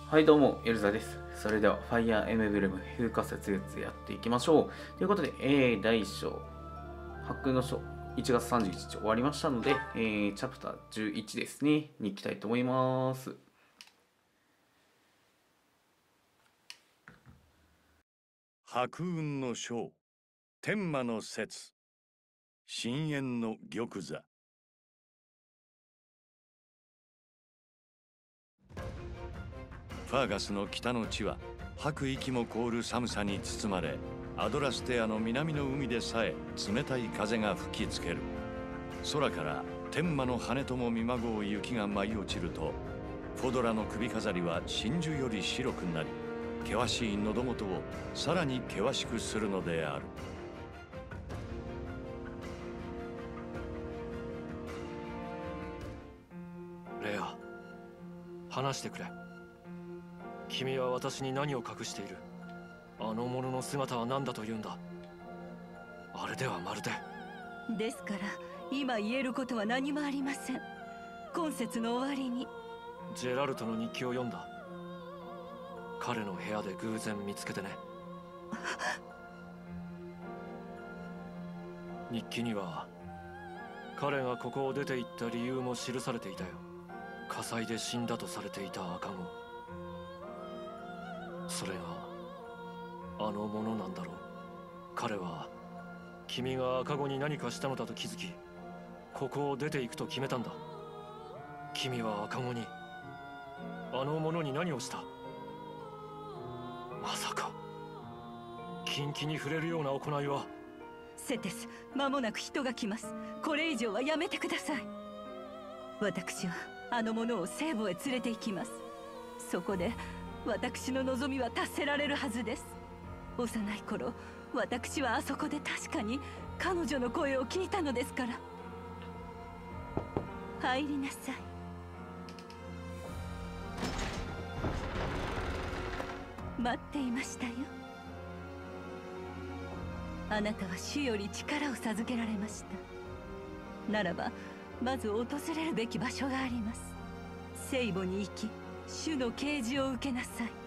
はいどうも、エルザです。それでは、ファイアーエムブレム風化雪月やっていきましょう。ということで、第1章、発空の書、1月31日終わりましたので、チャプター11ですね、に行きたいと思います。 白雲の章、天魔の節、深淵の玉座。ファーガスの北の地は吐く息も凍る寒さに包まれ、アドラステアの南の海でさえ冷たい風が吹きつける。空から天魔の羽とも見まごう雪が舞い落ちると、フォドラの首飾りは真珠より白くなり、険しい喉元をさらに険しくするのである。 レア、話してくれ。君は私に何を隠している？あの者の姿は何だというんだ？あれではまるで。 ですから今言えることは何もありません。今節の終わりにジェラルトの日記を読んだ。彼の部屋で偶然見つけてね。日記には彼がここを出て行った理由も記されていたよ。火災で死んだとされていた赤子、それがあのものなんだろう。彼は君が赤子に何かしたのだと気づき、ここを出て行くと決めたんだ。君は赤子に、あの者に何をした？まさか禁忌に触れるような行いは。 セテス、間もなく人が来ます。これ以上はやめてください。私はあの者を聖母へ連れて行きます。そこで私の望みは達せられるはずです。幼い頃、私はあそこで確かに彼女の声を聞いたのですから。入りなさい。待っていましたよ。あなたは主より力を授けられました。ならばまず訪れるべき場所があります。聖母に行き、主の啓示を受けなさい。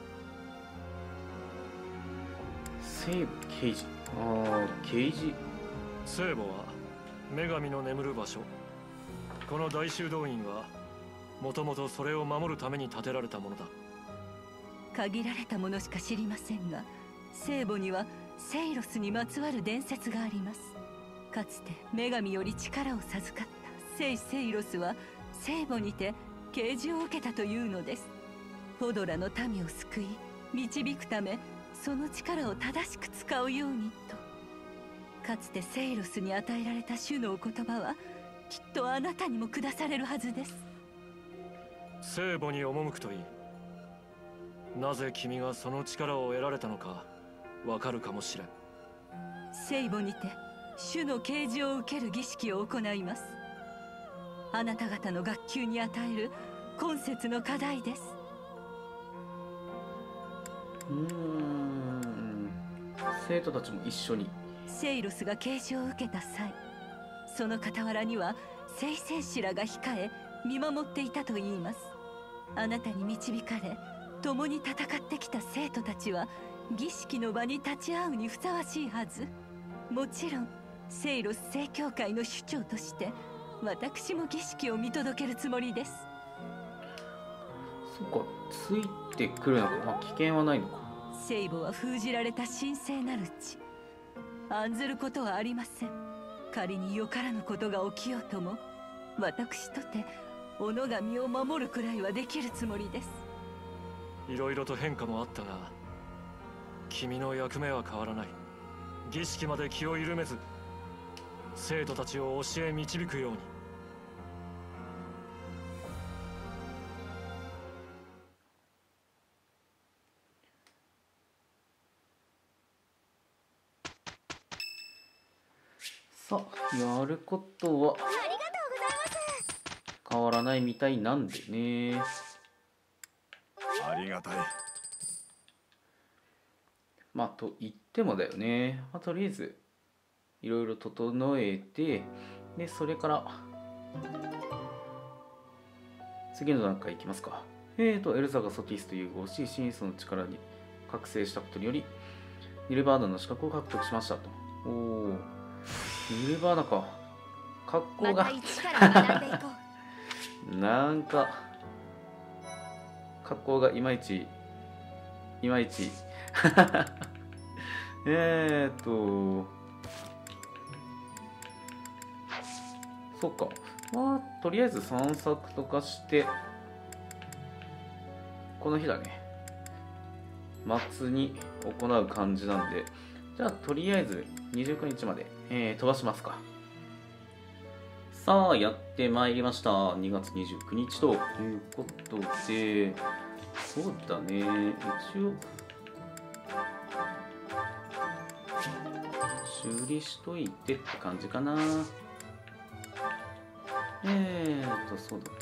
聖母啓示。啓示。 聖母は女神の眠る場所。この大修道院はもともとそれを守るために建てられたものだ。 限られたものしか知りませんが、聖母にはセイロスにまつわる伝説があります。かつて女神より力を授かった聖セイロスは聖母にて啓示を受けたというのです。フォドラの民を救い導くため、その力を正しく使うようにと。かつてセイロスに与えられた主のお言葉はきっとあなたにも下されるはずです。 聖母に赴くといい。なぜ君がその力を得られたのかわかるかもしれん。 聖母にて主の啓示を受ける儀式を行います。あなた方の学級に与える今節の課題です。 生徒たちも一緒に。 セイロスが啓示を受けた際、その傍らには聖戦士らが控え見守っていたといいます。あなたに導かれ共に戦ってきた生徒たちは儀式の場に立ち会うにふさわしいはず。もちろんセイロス正教会の首長として私も儀式を見届けるつもりです。 そっか、ついてくるのか。危険はないのか。 聖母は封じられた神聖なる地。案ずることはありません。仮によからぬことが起きようとも、私とてお野神を守るくらいはできるつもりです。 いろいろと変化もあったが、君の役目は変わらない。儀式まで気を緩めず生徒たちを教え導くように。 さあ、やることは変わらないみたいなんでね。 ありがたい。 まあと言ってもだよね。とりあえずいろいろ整えて、でそれから次の段階いきますか。 エルザがソティスと融合し、シンスの力に覚醒したことにより、ニルバーナの資格を獲得しましたと。おお、ニルバーナか。格好がまた一から学んでいこう。 なんか格好がいまいちそっか。まあとりあえず散策とかしてこの日だね、末に行う感じなんで、じゃあとりあえず29日まで、飛ばしますか。さあやってまいりました。2月29日ということで、そうだね、一応修理しといてって感じかな。そうだった。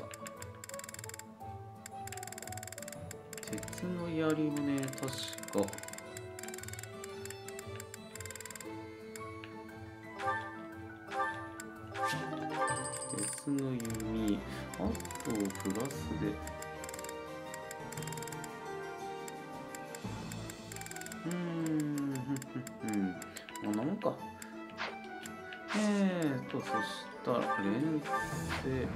鉄の槍もね、確か鉄の弓、あとプラスでこんなもんか。そしたら連星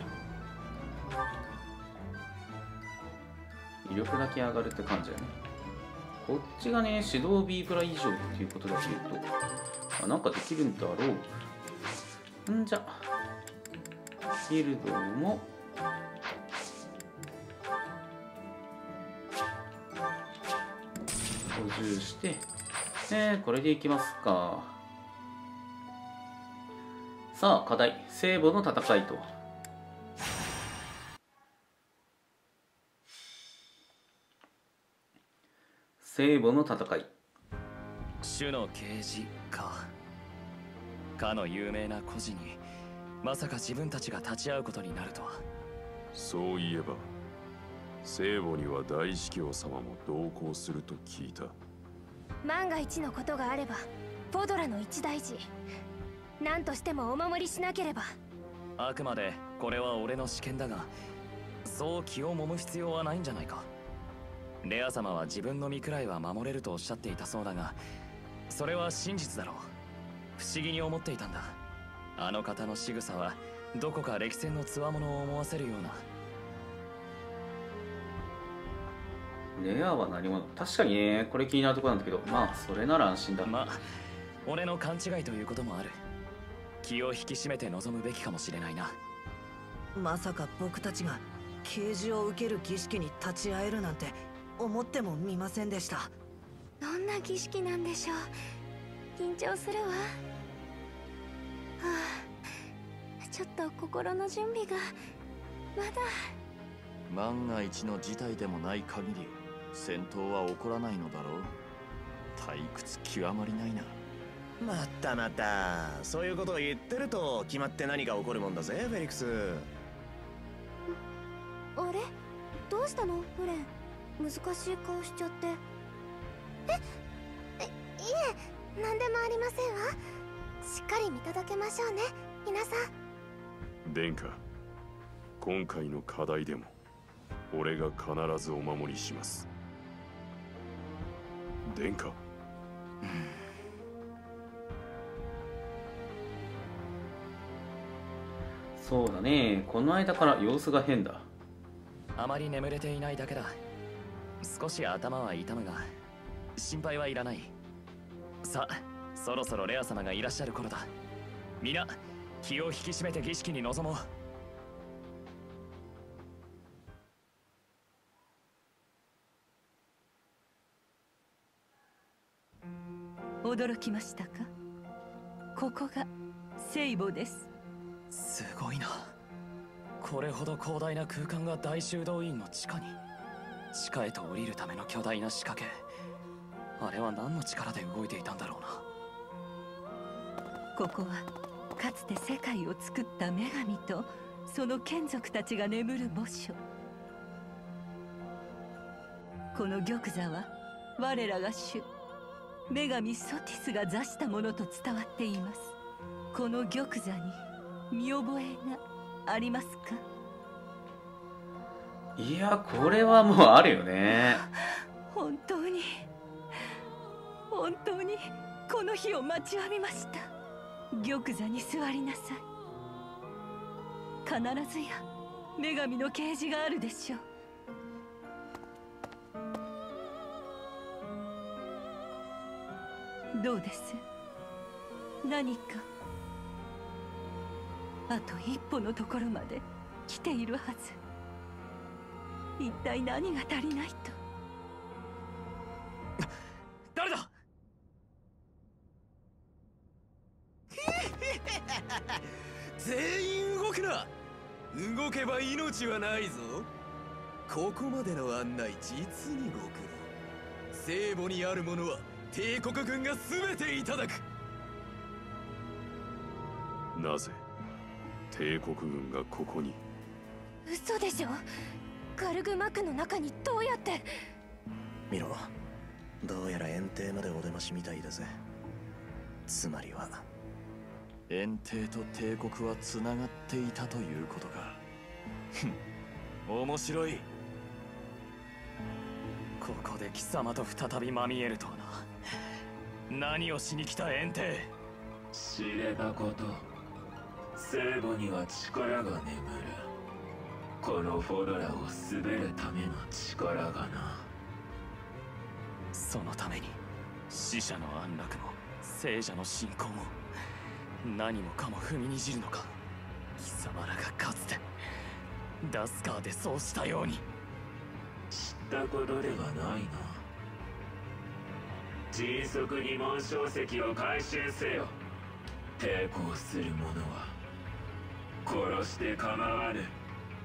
威力だけ上がるって感じだね。こっちがね、指導 B プラ以上っていうことだけ言うと、なんかできるんだろう。んじゃギルドも補充して、これでいきますか。さあ課題、聖母の戦いと。聖母の戦い、 主の啓示かの有名な孤児にまさか自分たちが立ち会うことになるとは。 そういえば聖母には大司教様も同行すると聞いた。 万が一のことがあればポドラの一大事、何としてもお守りしなければ。 あくまでこれは俺の試験だが、そう気を揉む必要はないんじゃないか。レア様は自分の身くらいは守れるとおっしゃっていたそうだが、それは真実だろう。不思議に思っていたんだ。あの方の仕草はどこか歴戦の強者を思わせるような。 レアは何者？確かにね、これ気になるところなんだけど、まあそれなら安心だ。 まあ俺の勘違いということもある。気を引き締めて臨むべきかもしれないな。 まさか僕たちが啓示を受ける儀式に立ち会えるなんて思ってもみませんでした。 どんな儀式なんでしょう。緊張するわ。ちょっと心の準備がまだ。 万が一の事態でもない限り戦闘は起こらないのだろう。退屈極まりないな。 またまたそういうことを言ってると決まって何か起こるもんだぜ、フェリックス。 あれ、どうしたのフレン。難しい顔しちゃって。いえ、何でもありませんわ。しっかり見届けましょうね、皆さん。 殿下、今回の課題でも俺が必ずお守りします。殿下。 そうだね、この間から様子が変だ。 あまり眠れていないだけだ。少し頭は痛むが心配はいらない。さあ、そろそろレア様がいらっしゃる頃だ。皆気を引き締めて儀式に臨もう。驚きましたか。ここが聖母です。 すごいな。これほど広大な空間が大修道院の地下に。地下へと降りるための巨大な仕掛け。あれは何の力で動いていたんだろうな。 ここはかつて世界を作った女神とその眷属たちが眠る墓所。この玉座は我らが主女神ソティスが座したものと伝わっています。この玉座に見覚えがありますか。 いや、これはもうあるよね。 本当にこの日を待ちわびました。玉座に座りなさい。必ずや女神の啓示があるでしょう。どうです？何かあと一歩のところまで来ているはず。一体何が足りないと。 誰だ？ 全員動くな。動けば命はないぞ。ここまでの案内実にご苦労。聖母にあるものは帝国軍が全ていただく。 なぜ帝国軍がここに？ 嘘でしょ。ガルグマクの中にどうやって。 見ろ、どうやら園庭までお出ましみたいだぜ。つまりは園庭と帝国はつながっていたということか。面白い。 ここで貴様と再びまみえるとはな。何をしに来た園庭？ 知ればこと、聖母には力が眠る。このフォドラを滑るための力がな。 そのために死者の安楽も聖者の信仰も何もかも踏みにじるのか。貴様らがかつてダスカーでそうしたように。 知ったことではないな。迅速に紋章石を回収せよ。抵抗する者は殺して構わぬ。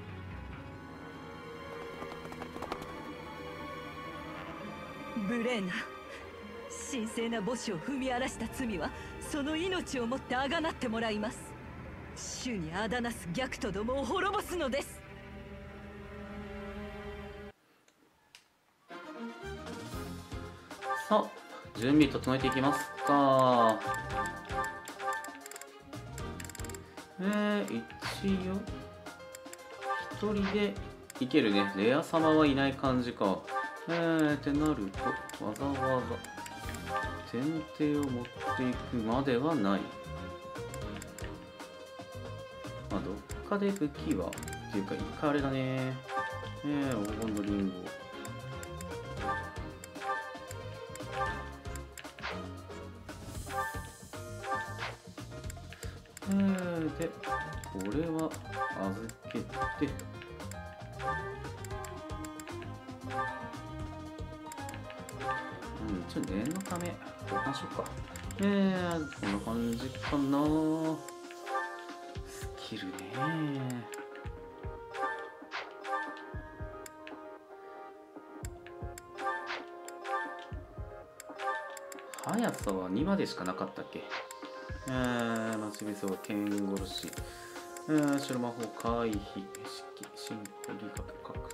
ブレーナ、神聖な母子を踏み荒らした罪はその命をもってあがなってもらいます。主にあだなす逆徒どもを滅ぼすのです。 さあ、準備整えていきますか。一応一人でいけるね。レア様はいない感じか。ってなるとわざわざ前提を持っていくまではない。まあどっかで武器はっていうか一回あれだね。黄金のリンゴ。でこれは預けて。ちょっと念のため交換しようか。こんな感じかな。スキルね。速さは2までしかなかったっけ。待ち伏せは剣殺し。白魔法回避。進行理学格闘。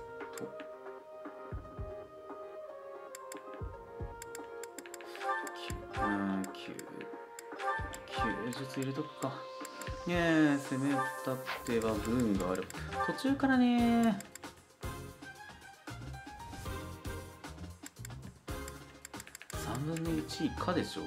休術入れとくか。攻めたっては軍がある。途中からね。3分の1以下でしょ。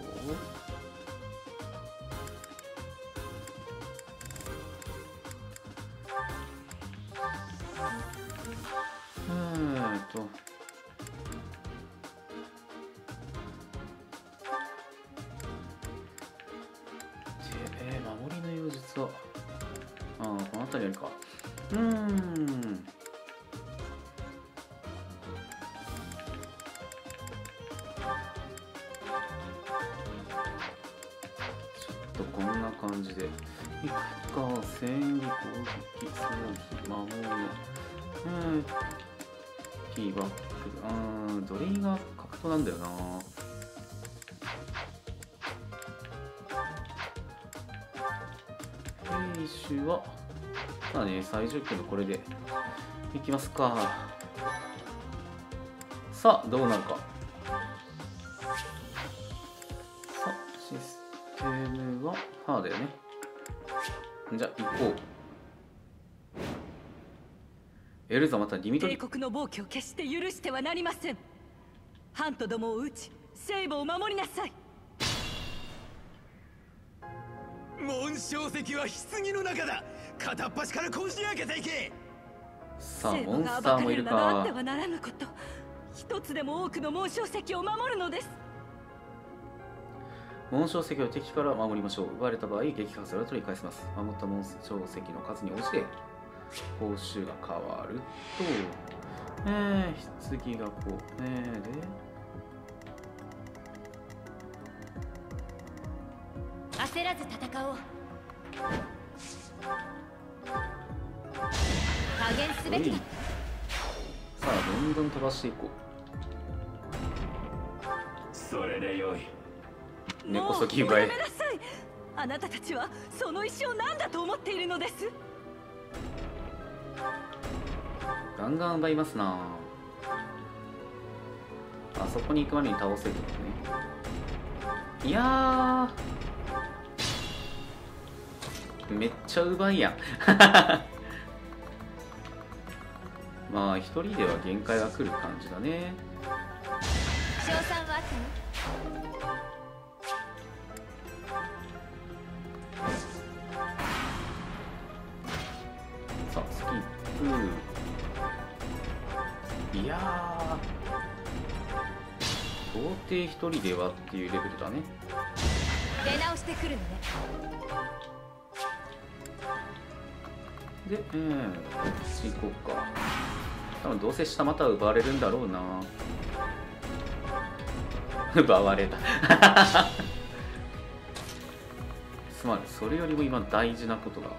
守りの妖術はこの辺りあるか。ちょっとこんな感じでいくか。戦技、攻撃、装備、魔法、キーバック。どれが格闘なんだよな。兵士はまあね、最上級のこれでいきますか。さあどうなるか。さあシステムはパーだよね。じゃあ行こう。 エルザまたリミット。 帝国の暴挙を決して許してはなりません。ハントどもを撃ち聖母を守りなさい。 紋章石は棺の中だ。片っ端からこじ開けていけ。 さあモンスターもいるか。 あってはならぬこと。一つでも多くの紋章石を守るのです。 紋章石を敵から守りましょう。奪われた場合撃破されると取り返せます。守った紋章石の数に応じて報酬が変わると、棺がこうで焦らず戦おう。加減すべきだ。 さあどんどん飛ばしていこう。それでよい。 根こそぎ奪え。 やめなさい。あなたたちはその石を何だと思っているのです。 ガンガン奪いますな。あそこに行くまでに倒せるんですね。いやーめっちゃ奪いやんまあ一人では限界が来る感じだね。 賞賛はあったの？ さあスキップ。いやー到底一人ではっていうレベルだね。 出直してくるのね。 で、こっち行こうか。多分どうせ下また奪われるんだろうな。奪われたすまん、それよりも今大事なことが。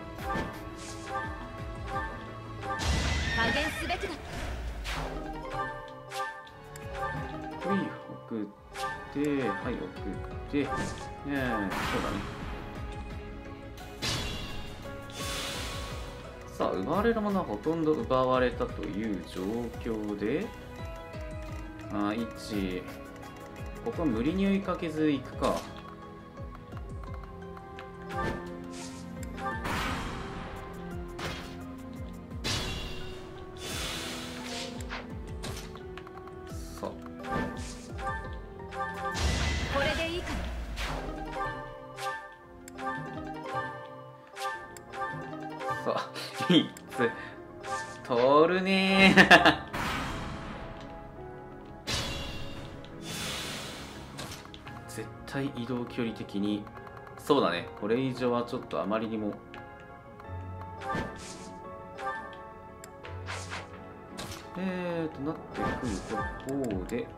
加減すべきだ。 はい、送って、はい、送って、そうだね。さあ、奪われるものはほとんど奪われたという状況で、1、ここは無理に追いかけず行くか。さあ。 これでいいかな。 さあ、3つ通るねー絶対移動距離的にそうだね。これ以上はちょっとあまりにもなってくるとこうでいい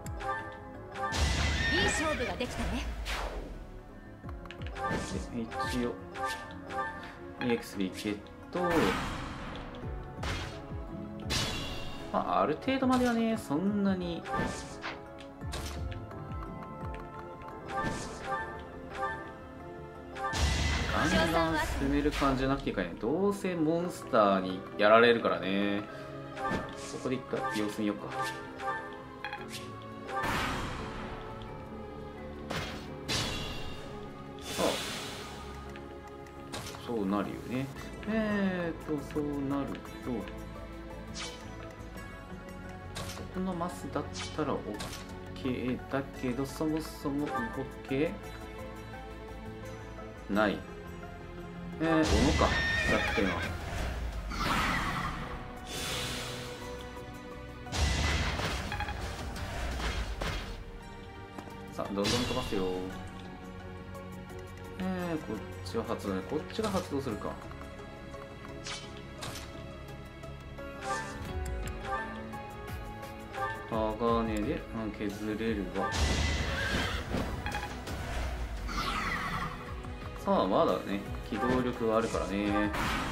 勝負ができたね。 で一応 EXP ゲット。まあある程度まではね、そんなにガンガン攻める感じじゃなくていいかね。どうせモンスターにやられるからね。ここで一回様子見ようか。そうなるよね。そうなると、このマスだったら OK だけど、そもそも動けない。斧か、だってのは。さあ、どんどん飛ばすよ。こっちは発動ね。こっちが発動するか。鋼で削れるわ。さあ、まだね、機動力はあるからね。いや、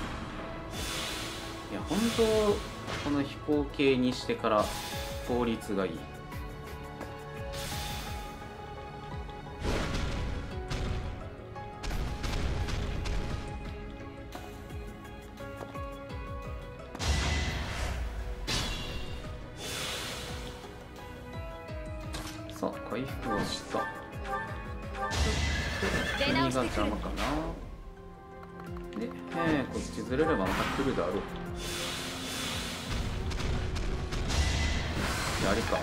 本当この飛行系にしてから効率がいい。さあ、回復をした。君が邪魔かな。で、こっちずれればまた来るだろう。 左か。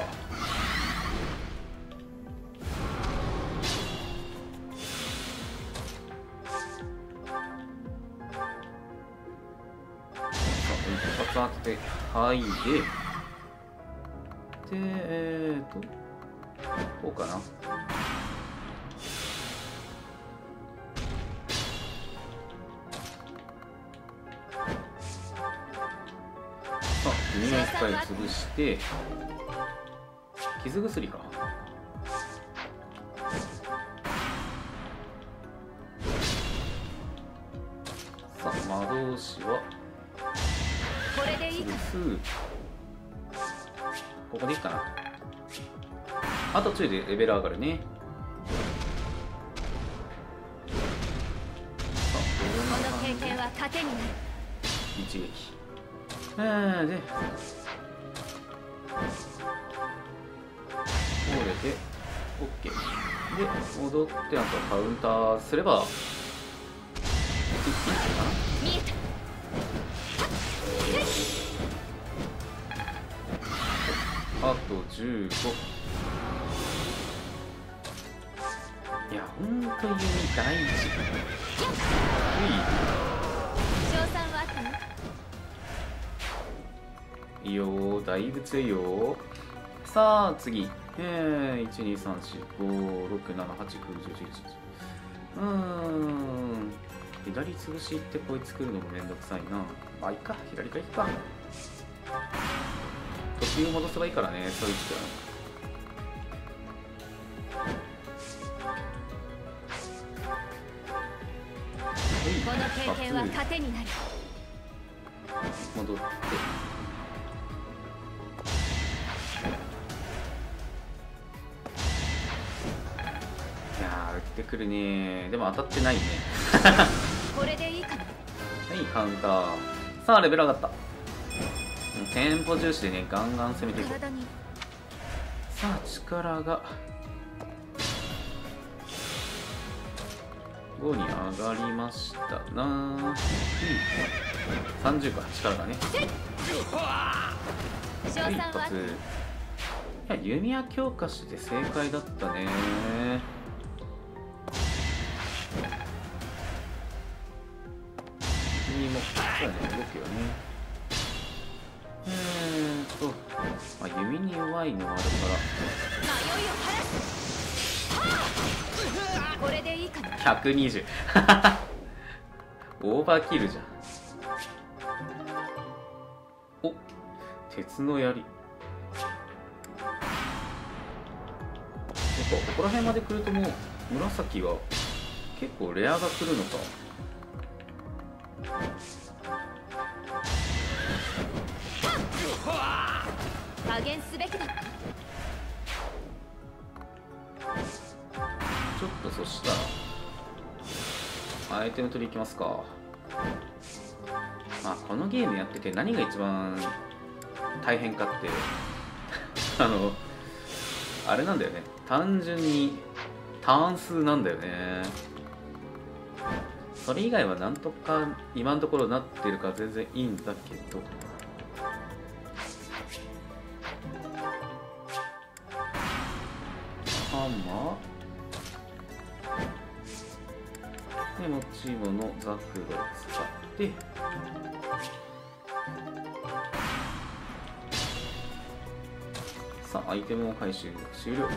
一発当てて、はいで、こうかな。さあ、君の一回潰して、傷薬か。さあ、魔導士はこれでいいか。 ここでいいかな。あとちょいでレベル上がるね。 この経験は糧になる。 一撃。で、折れて OK で戻って、あとはカウンターすれば一気にいくかな。 見えた。 あと15。いや、ほんと弓大事。 賞賛はあったの？ いいよ、だいぶ強いよ。さあ次、1、2、3、4、5、6、7、8、9、10、11。左潰しってこいつ作るのもめんどくさいな。まあいいか、左からいくか。途中戻せばいいからね、そういつこの経験は糧になる。 戻って、いやー打ってくるね。でも当たってないね。 これでいいかな。 はい、カウンター。さあレベル上がった。テンポ重視でね、ガンガン攻めていこう。さあ力が5に上がりましたな。30か、力がね。一発。いや、弓矢強化して正解だったね。弓もそうだね、動くよね。まあ、弓に弱いのもあるから。 これでいいかな。 120。オーバーキルじゃん。お、鉄の槍。ここら辺まで来るともう紫は結構レアが来るのか。 加減すべきだった。 ちょっとそしたらアイテム取りいきますか。まあこのゲームやってて何が一番大変かってあれなんだよね。単純にターン数なんだよね。それ以外はなんとか今のところなってるから全然いいんだけど、ハンマーで持ち物ザクロ使って、さあアイテムを回収終了。こ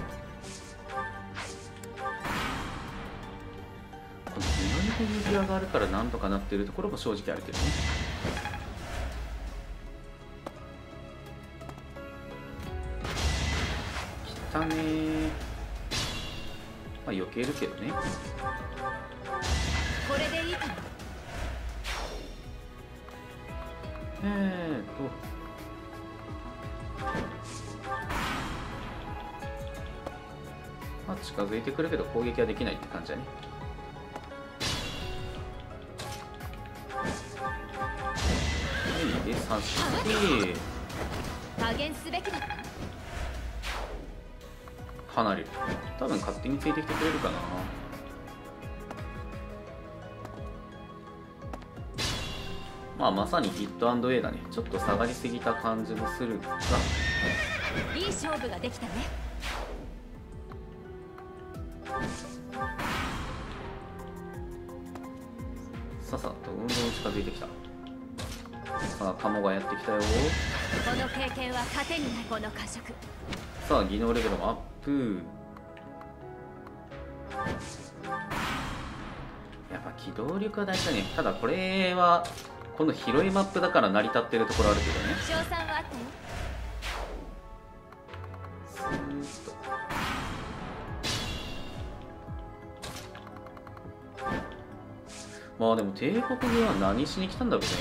の南で指輪があるからなんとかなってるところも正直あるけどね。来たねー。まあ避けるけどね。 これでいいかな。 まあ近づいてくるけど攻撃はできないって感じだね。はい、で刺して加減すべきだった。 離れる。多分勝手についてきてくれるかな。まあまさにヒット&エイだね。ちょっと下がりすぎた感じもするが、 いい勝負ができたね。 さあさあどんどん近づいてきた。さあカモがやってきたよ。 この経験は糧になる。この過食。 さあ技能レベルもアップ。やっぱ機動力は大事だね。ただこれはこの広いマップだから成り立ってるところあるけどね。 賞賛はあったよ。 スーッとまあでも帝国軍は何しに来たんだろうね。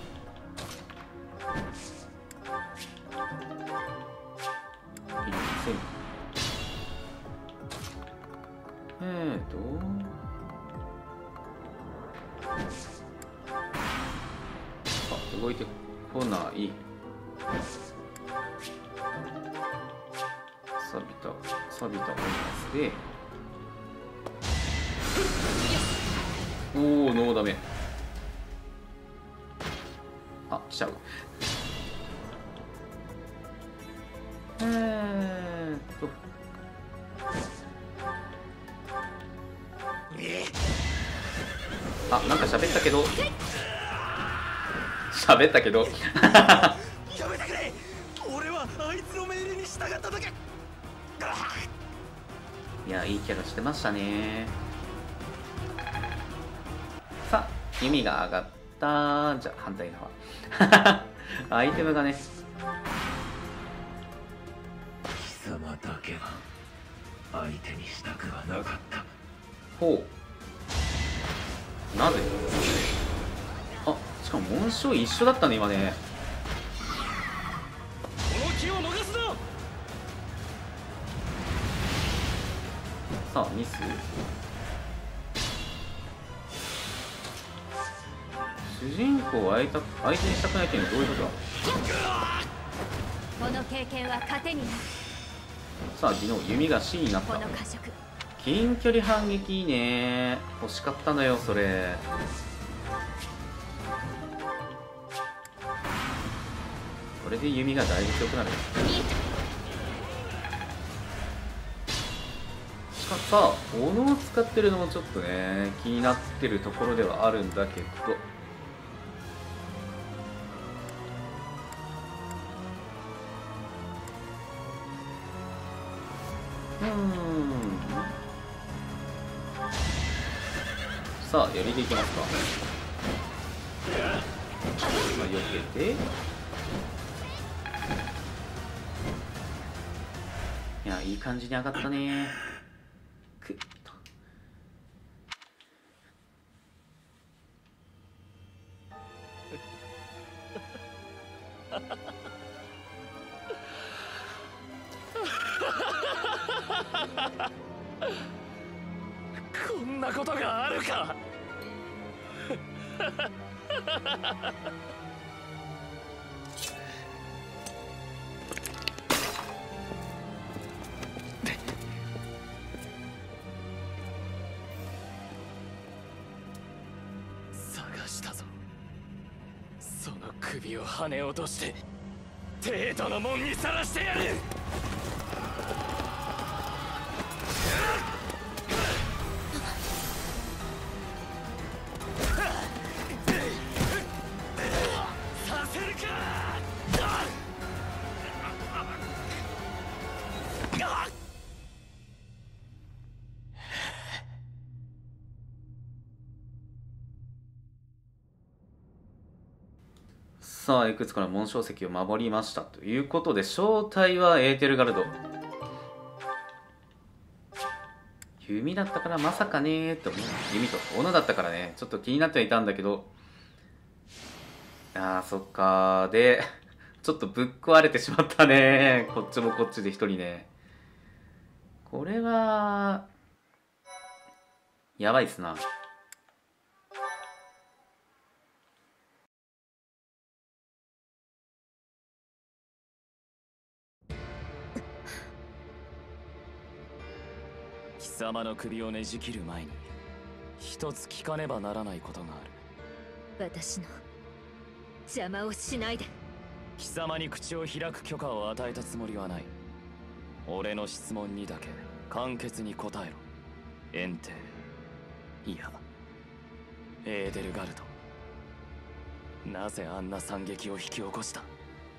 あ、動いてこない。錆びたオーナスでおおノーダメ。あ、来ちゃう。あ、なんか喋ったけどやめてくれ。俺はあいつの命令に従っただけ。 いや、いいキャラしてましたね。さあ、弓が上がった。じゃあ反対側アイテムがね、 貴様だけは相手にしたくはなかった。 ほう、なぜ。あ、しかも紋章一緒だったね今ね。 この気を逃すな。 さあミス。主人公を相手にしたくないっていうのはどういうことだ。 この経験は糧になる。 さあ技能弓が C になった。 この過食。 近距離反撃いいね。欲しかったのよそれ。これで弓がだいぶ強くなる。さあ斧を使ってるのもちょっとね気になってるところではあるんだけど、さあやりでいきますか。まあ、避けて、いやいい感じに上がったね。くっとこんなことがあるか。探したぞ。その首をはね落として帝都の門にさらしてやる。 さあいくつかの紋章石を守りましたということで、正体はエーテルガルド。弓だったからまさかねーと思う。弓と斧だったからねちょっと気になってはいたんだけど、あーそっかー。でちょっとぶっ壊れてしまったね。こっちもこっちで一人ね。これはやばいっすな。 貴様の首をねじ切る前に一つ聞かねばならないことがある。 私の邪魔をしないで。 貴様に口を開く許可を与えたつもりはない。俺の質問にだけ簡潔に答えろ。エンテいやエーデルガルド、なぜあんな惨劇を引き起こした？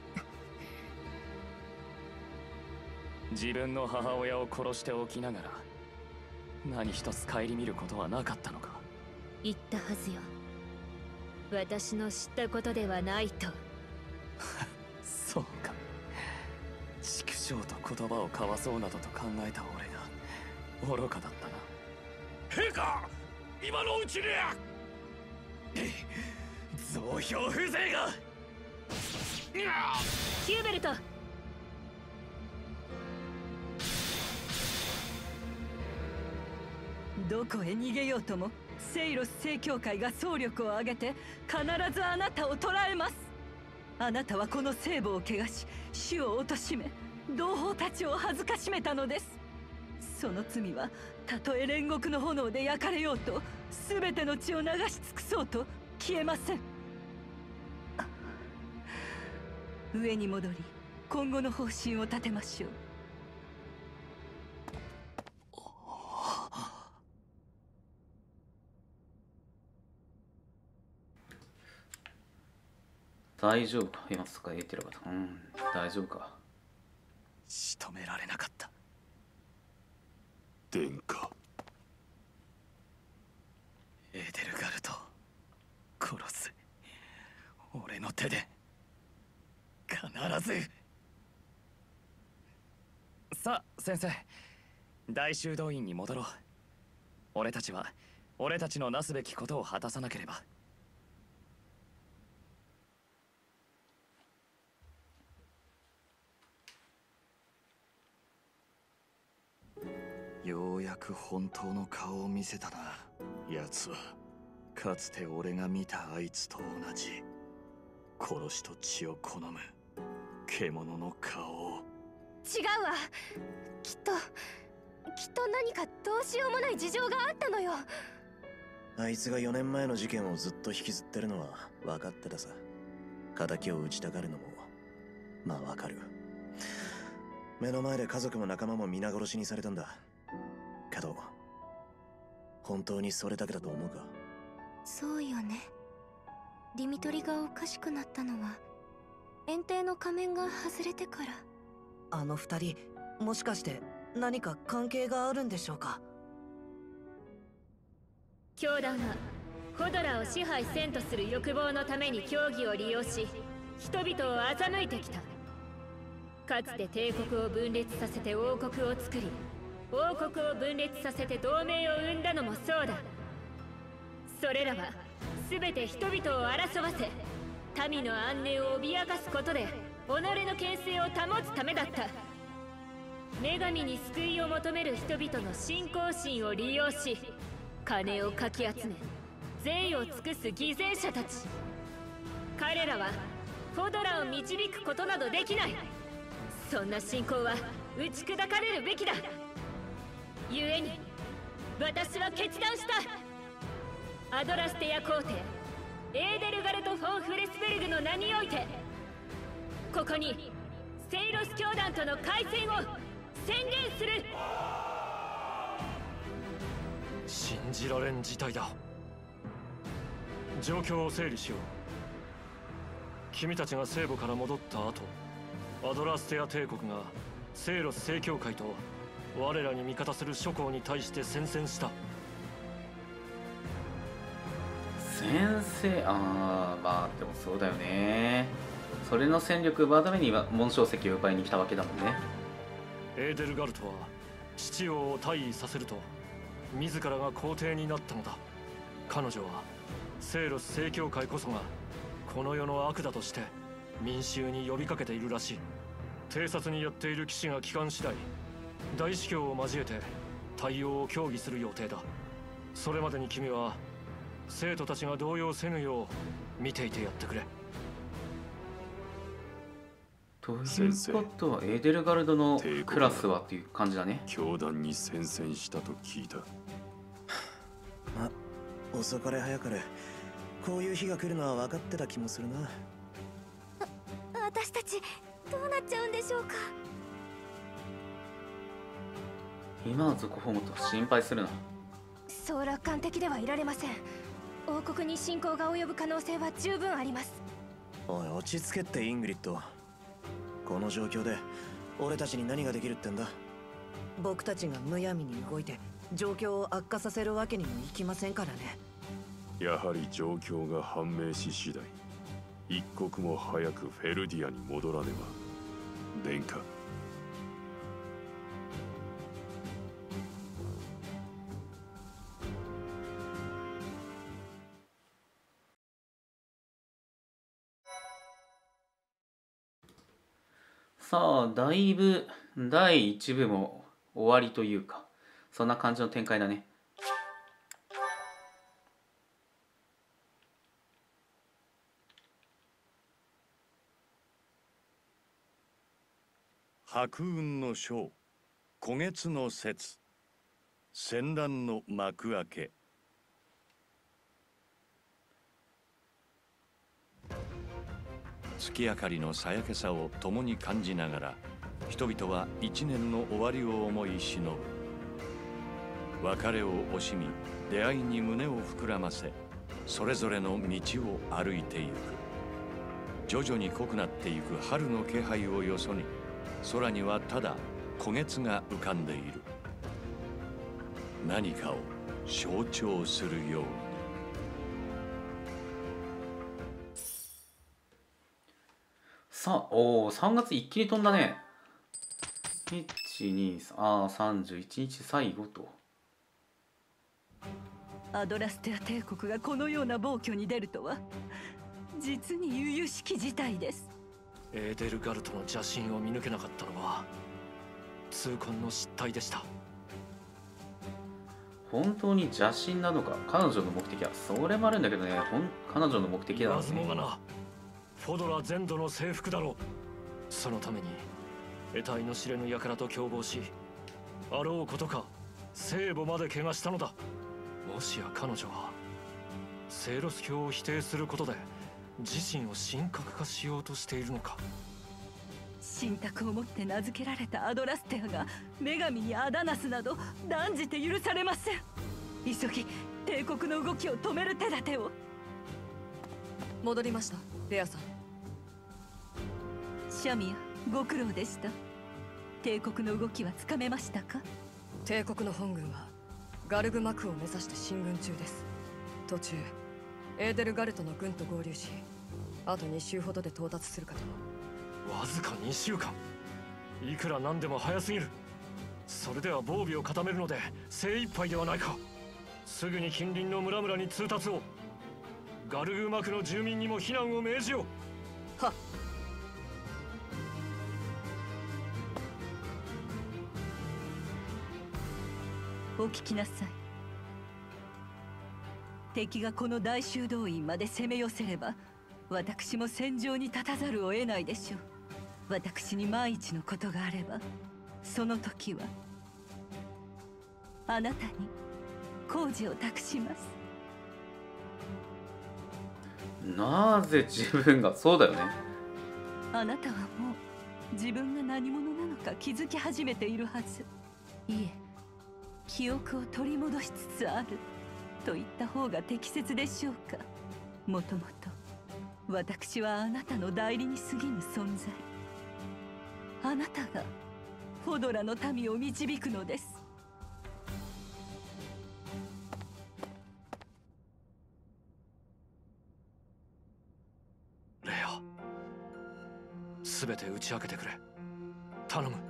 自分の母親を殺しておきながら何一つ顧みることはなかったのか？ 言ったはずよ。私の知ったことではないと。 そうか。畜生と言葉を交わそうなどと考えた俺が愚かだったな。 陛下、今のうちに増票風情が。 ヒューベルト、 どこへ逃げようともセイロス正教会が総力を挙げて必ずあなたを捕らえます。あなたはこの聖母を汚し主を貶め同胞たちを恥ずかしめたのです。その罪はたとえ煉獄の炎で焼かれようと全ての血を流し尽くそうと消えません。上に戻り今後の方針を立てましょう。 大丈夫か？今すかエーテルガルド。大丈夫か？ 仕留められなかった。 殿下。 エーデルガルド殺す。俺の手で必ず。さあ先生、大修道院に戻ろう。俺たちは俺たちのなすべきことを果たさなければ。ようやく本当の顔を見せたな。奴はかつて俺が見たあいつと同じ殺しと血を好む獣の顔を。 違うわ。きっと何かどうしようもない事情があったのよ。 あいつが4年前の事件をずっと引きずってるのは分かってたさ。仇を討ちたがるのもまあ分かる。目の前で家族も仲間も皆殺しにされたんだけど、本当にそれだけだと思うか？ そうよね。ディミトリがおかしくなったのは園庭の仮面が外れてから。 あの二人もしかして何か関係があるんでしょうか？ 教団はフォドラを支配せんとする欲望のために教義を利用し人々を欺いてきた。かつて帝国を分裂させて王国を作り、王国を分裂させて同盟を生んだのもそうだ。それらは全て人々を争わせ民の安寧を脅かすことで己の権勢を保つためだった。女神に救いを求める人々の信仰心を利用し金をかき集め税を尽くす犠牲者たち。彼らはフォドラを導くことなどできない。そんな信仰は打ち砕かれるべきだ。故に私は決断した。アドラステア皇帝エーデルガルト・フォン・フレスベルグの名においてここにセイロス教団との開戦を宣言する。 信じられん事態だ。状況を整理しよう。君たちが聖母から戻った後、アドラステア帝国がセイロス正教会と我らに味方する諸侯に対して宣戦した。 まあでもそうだよね。それの戦力奪うために紋章石を奪いに来たわけだもんね。 エーデルガルトは父王を退位させると自らが皇帝になったのだ。彼女はセイロス正教会こそがこの世の悪だとして民衆に呼びかけているらしい。偵察にやっている騎士が帰還次第大司教を交えて対応を協議する予定だ。それまでに君は生徒たちが動揺せぬよう見ていてやってくれ。 ということはエーデルガルドのクラスはっていう感じだね。 教団に宣戦したと聞いた。 ま、遅かれ早かれこういう日が来るのは分かってた気もするな。 私私たちどうなっちゃうんでしょうか。 今は続報もと心配するな。 そう楽観的ではいられません。王国に侵攻が及ぶ可能性は十分あります。 おい、落ち着けってイングリッド。この状況で俺たちに何ができるってんだ。 僕たちがむやみに動いて状況を悪化させるわけにもいきませんからね。 やはり状況が判明し次第、一刻も早くフェルディアに戻らねば。殿下。 さあ、だいぶ第1部も終わりというか、そんな感じの展開だね。 白雲の章、古月の節、戦乱の幕開け。月明かりのさやけさを共に感じながら、人々は一年の終わりを思い忍ぶ。別れを惜しみ、出会いに胸を膨らませ、それぞれの道を歩いていく。徐々に濃くなっていく春の気配をよそに、空にはただ古月が浮かんでいる。何かを象徴するように。 さあ、3月一気に飛んだね。1、2、31日最後と。 アドラステア帝国がこのような暴挙に出るとは、実に由々しき事態です。 エーデルガルトの邪神を見抜けなかったのは痛恨の失態でした。 本当に邪神なのか、彼女の目的は。それもあるんだけどね、彼女の目的だろうね。 言わずもがな、フォドラ全土の征服だろう。そのために得体の知れぬ輩と共謀し、あろうことか聖母まで怪我したのだ。もしや彼女はセイロス教を否定することで自身を神格化しようとしているのか。 神託をもって名付けられたアドラステアが女神にアダナスなど断じて許されません。急ぎ帝国の動きを止める手立てを。 戻りました、レアさん。 シャミア、ご苦労でした。帝国の動きはつかめましたか？ 帝国の本軍はガルグマクを目指して進軍中です。途中エーデルガルトの軍と合流し、あと2週ほどで到達するかと。 わずか2週間、いくらなんでも早すぎる。それでは防備を固めるので精一杯ではないか。すぐに近隣の村々に通達を。ガルグマクの住民にも避難を命じよう。 はっ。 お聞きなさい。敵がこの大修道院まで攻め寄せれば、私も戦場に立たざるを得ないでしょう。私に万一のことがあれば、その時はあなたに工事を託します。 なぜ自分が。そうだよね。 あなたはもう自分が何者なのか気づき始めているはず。いえ、記憶を取り戻しつつあると言った方が適切でしょうか。もともと私はあなたの代理に過ぎぬ存在。あなたがフォドラの民を導くのです。 レア、全て打ち明けてくれ。頼む。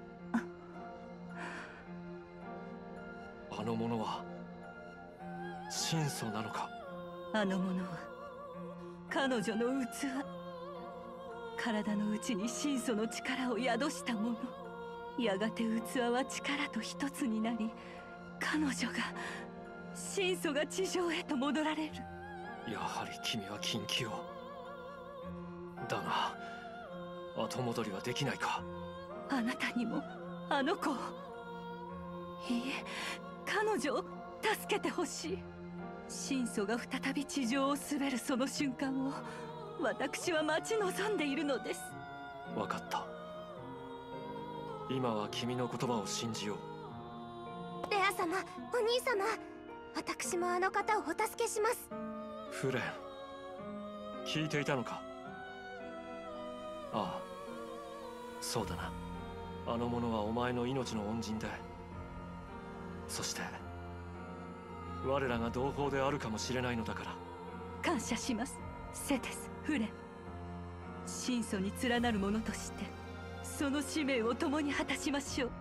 あの者は神祖なのか。 あの者は彼女の器。体の内に神祖の力を宿したもの。やがて器は力と一つになり、彼女が神祖が地上へと戻られる。 やはり君は禁忌を。だが後戻りはできないか。 あなたにもあの子を。いいえ、彼女を助けてほしい。神祖が再び地上を滑るその瞬間を私は待ち望んでいるのです。 分かった。今は君の言葉を信じよう。 レア様、お兄様、私もあの方をお助けします。 フレン、聞いていたのか。ああ、そうだな。あの者はお前の命の恩人で、そして我らが同胞であるかもしれないのだから。 感謝します、セテス、フレン。真祖に連なる者としてその使命を共に果たしましょう。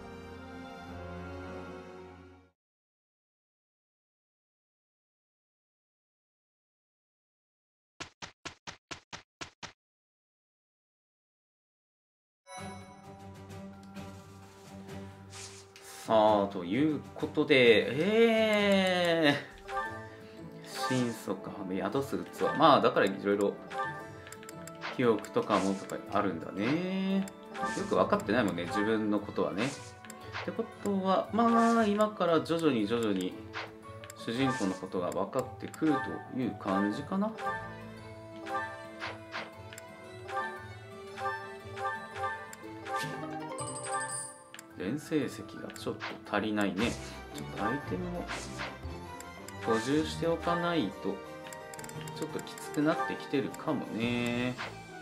さあ、ということで、新祖か、宿す器。まあ、だからいろいろ記憶とかもとかあるんだね。よく分かってないもんね、自分のことはね。ってことは、まあ、今から徐々に主人公のことが分かってくるという感じかな。連成績がちょっと足りないね。ちょっとアイテムも補充しておかないとちょっときつくなってきてるかもね。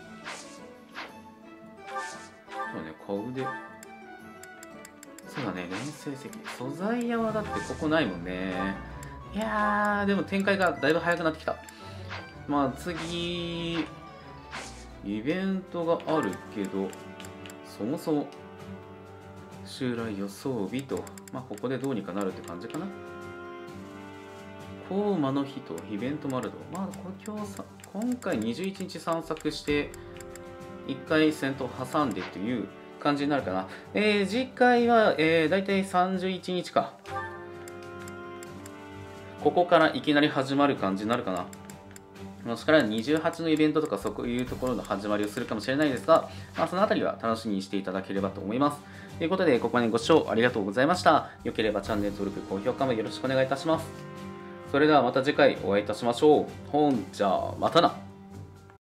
そうね、小腕。そうだね、連成績。素材屋はだってここないもんね。いやー、でも展開がだいぶ早くなってきた。まあ次、イベントがあるけど、そもそも襲来予想日と、まあここでどうにかなるって感じかな。コーマの日とイベントもあると。まあ今回21日散策して1回戦闘挟んでという感じになるかな。次回は、だいたい31日か。ここからいきなり始まる感じになるかな。もしかしたら28のイベントとかそういうところの始まりをするかもしれないですが、まあ、そのあたりは楽しみにしていただければと思います。ということで、ここまでご視聴ありがとうございました。よければチャンネル登録、高評価もよろしくお願いいたします。それではまた次回お会いいたしましょう。ほんじゃあまたな。